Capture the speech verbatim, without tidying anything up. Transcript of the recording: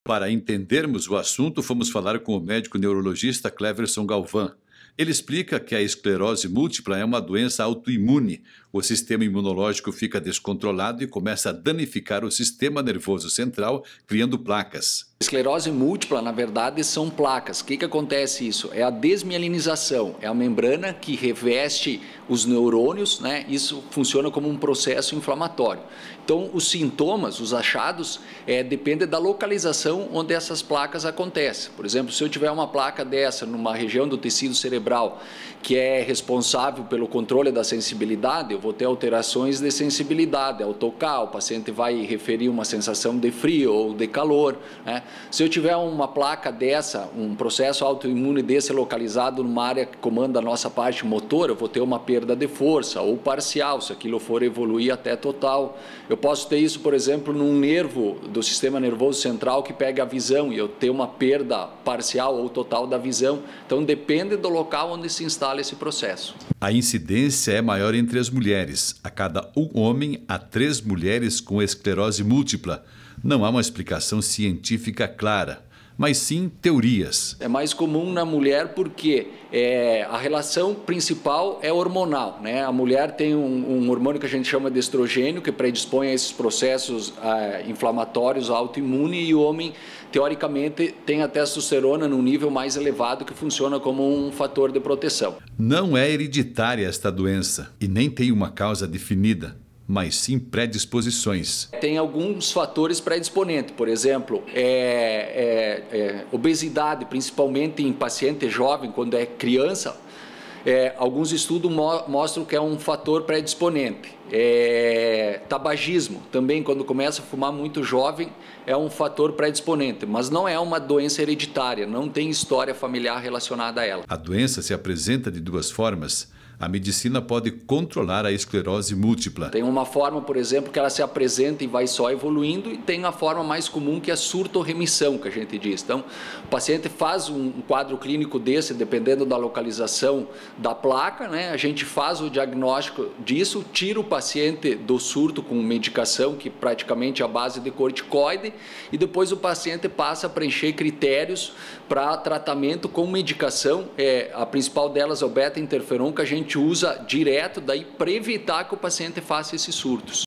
Para entendermos o assunto, fomos falar com o médico neurologista Cleverson Galvão. Ele explica que a esclerose múltipla é uma doença autoimune. O sistema imunológico fica descontrolado e começa a danificar o sistema nervoso central, criando placas. Esclerose múltipla, na verdade, são placas. O que que acontece isso? É a desmielinização, é a membrana que reveste os neurônios, né? Isso funciona como um processo inflamatório. Então, os sintomas, os achados, é, dependem da localização onde essas placas acontecem. Por exemplo, se eu tiver uma placa dessa numa região do tecido cerebral que é responsável pelo controle da sensibilidade, eu vou ter alterações de sensibilidade. Ao tocar, o paciente vai referir uma sensação de frio ou de calor, né? Se eu tiver uma placa dessa, um processo autoimune desse localizado numa área que comanda a nossa parte motora, eu vou ter uma perda de força ou parcial, se aquilo for evoluir até total. Eu posso ter isso, por exemplo, num nervo do sistema nervoso central que pega a visão e eu ter uma perda parcial ou total da visão. Então depende do local onde se instala esse processo. A incidência é maior entre as mulheres. A cada um homem, há três mulheres com esclerose múltipla. Não há uma explicação científica clara, mas sim teorias. É mais comum na mulher porque é, a relação principal é hormonal, né? A mulher tem um, um hormônio que a gente chama de estrogênio, que predispõe a esses processos é, inflamatórios autoimunes, e o homem, teoricamente, tem a testosterona num nível mais elevado, que funciona como um fator de proteção. Não é hereditária esta doença e nem tem uma causa definida, mas sim predisposições. Tem alguns fatores predisponentes, por exemplo, é, é, é, obesidade, principalmente em paciente jovem, quando é criança. É, alguns estudos mo mostram que é um fator predisponente. É, tabagismo, também, quando começa a fumar muito jovem, é um fator predisponente, mas não é uma doença hereditária, não tem história familiar relacionada a ela. A doença se apresenta de duas formas. A medicina pode controlar a esclerose múltipla. Tem uma forma, por exemplo, que ela se apresenta e vai só evoluindo, e tem a forma mais comum, que é a surto-remissão, que a gente diz. Então, o paciente faz um quadro clínico desse, dependendo da localização da placa, né? A gente faz o diagnóstico disso, tira o paciente do surto com medicação, que praticamente é a base de corticoide, e depois o paciente passa a preencher critérios para tratamento com medicação. É, a principal delas é o beta-interferon, que a gente usa direto daí para evitar que o paciente faça esses surtos.